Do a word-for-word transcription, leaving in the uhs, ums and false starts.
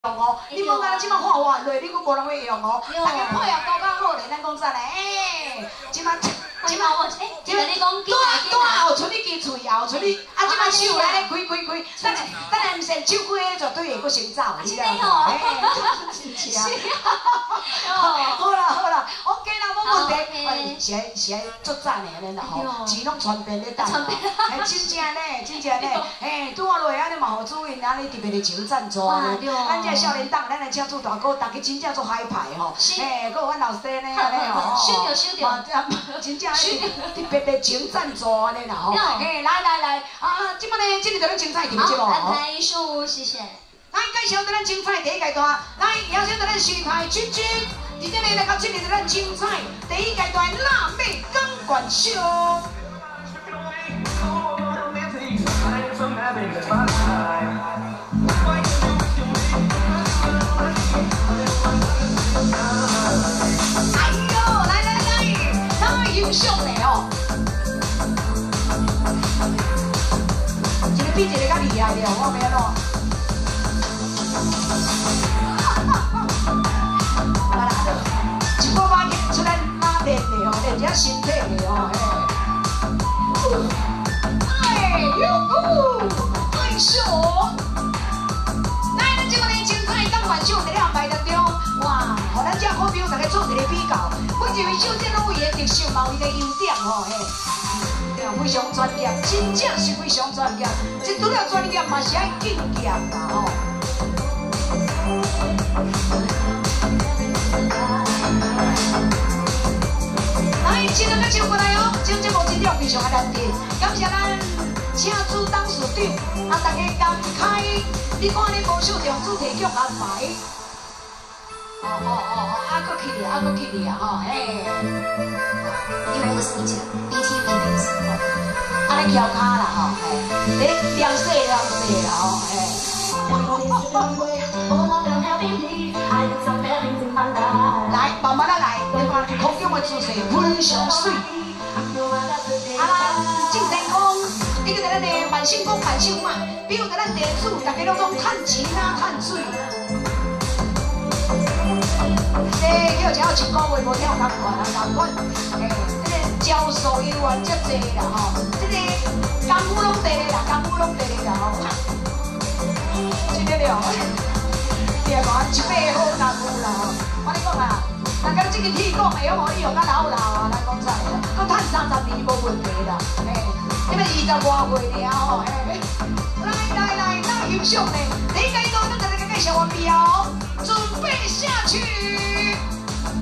用哦，你无讲即摆看完落，你佫无人会用哦。大家配合搞较好咧，咱讲啥咧？哎，即摆即摆我，哎，即摆你讲短短后出你支喙，后出你，啊，即摆手来咧开开开，等下等下毋是手开绝对会佫先走，你知无？哎，真正。好啦好啦 ，OK 啦，无问题。哎，是爱是爱作赞的安尼啦吼，钱拢传遍咧等啦。哎，真正咧，真正咧，哎，拄啊落安尼嘛，互主因安尼特别咧求赞助咧。咱这少年党，咱来请做大哥，大家真正做嗨派吼。哎，佮有阮老师呢安尼吼。收着收着。真正特别咧求赞助安尼啦吼。哎，来来来，啊，即摆呢，今日就咱精彩题目节目。 安排一束，谢谢。 来介绍对咱精彩第一阶段，来邀请对咱徐台君君，伫这里来到今日对咱精彩第一阶段辣妹钢管秀。哎呦，来来来，太优秀了哦！一个比一个较厉害的，我袂咯。 啊啦，一个把演出来拉练的哦，练只身体的哦，嘿。哎呦，太秀！来，咱这个呢精彩钢管秀在咧安排当中，哇，互咱这好朋友大家做一个比较，每一位秀这拢有伊的特色，嘛有伊的优点吼，嘿。 非常专业，真正是非常专业。这除了专业，嘛是爱敬业啦吼。来，请大家唱过来哦，这节目质量非常的难听。感谢咱请主董事长，啊，大家公开，你看你无秀中主题曲安排。哦哦哦哦，啊，搁去哩，啊，搁去哩啊，吼，嘿。 You're listening to B T Remix。 安尼翘骹啦吼，嘿，你凉洗凉洗啦吼，嘿。来，慢慢啊来，你看空中的姿势非常水。啊啦，正常讲，你个在咱的万圣宫万圣嘛，比如在咱地主，大家拢讲趁钱啊，趁水。这叫只有一个月无跳钢管啊，钢管，嘿，这个招数人员足济啦吼，这个功夫拢地啦，功夫拢地啦吼，真个了，对嘛，一百好功夫啦吼，我跟你讲啊，大家这个铁管会用可以用到老老啊，咱讲啥个，搁趁三十年无问题啦，嘿，因为二十外岁了吼，嘿，来来来，那优秀呢，第一阶段咱就来介绍完毕哦。